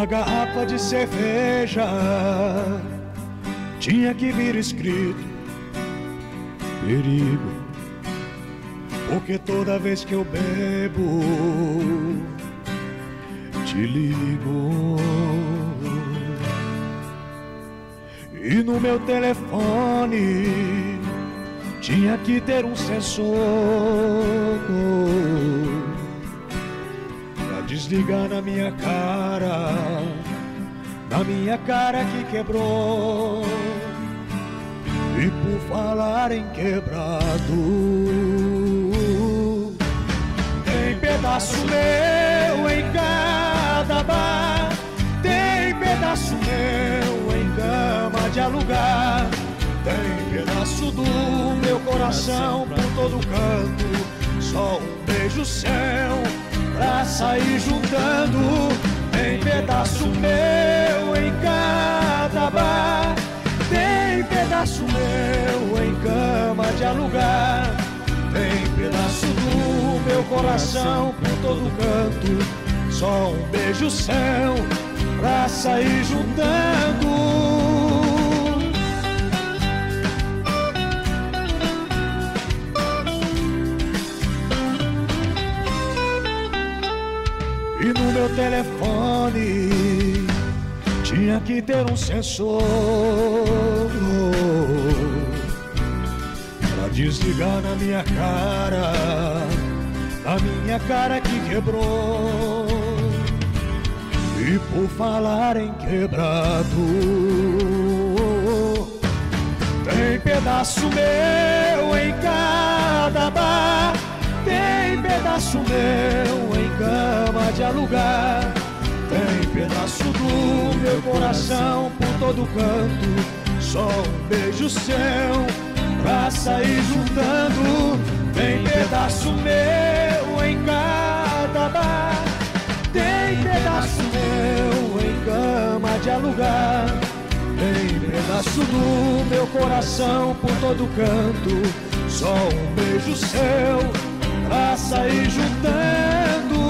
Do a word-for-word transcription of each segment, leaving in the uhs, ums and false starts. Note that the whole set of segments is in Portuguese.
Numa garrafa de cerveja tinha que vir escrito perigo, porque toda vez que eu bebo te ligo. E no meu telefone tinha que ter um sensor pra desligar na minha cara, na minha cara que quebrou. E por falar em quebrado, tem pedaço meu em cada bar, tem pedaço meu em cama de alugar, tem pedaço do meu coração por todo canto, só um beijo seu pra sair juntando. Tem pedaço meu em cada bar, tem pedaço meu em cama de alugar, tem pedaço do meu coração por todo canto, só um beijo seu pra sair juntando. E no meu telefone tinha que ter um sensor pra desligar na minha cara, na minha cara que quebrou. E por falar em quebrado, tem pedaço meu em cada bar, tem pedaço meu em cama de alugar, tem pedaço do meu coração por todo canto, só um beijo seu pra sair juntando. Tem pedaço meu em cada bar, tem pedaço meu em cama de alugar, tem pedaço do meu coração por todo canto, só um beijo seu pra sair juntando.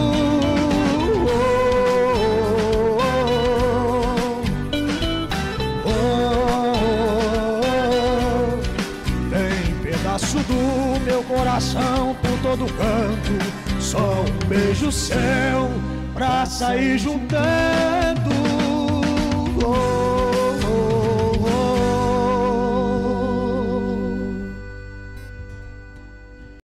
Pedaço do meu coração por todo canto, só um beijo seu pra sair juntando. Oh.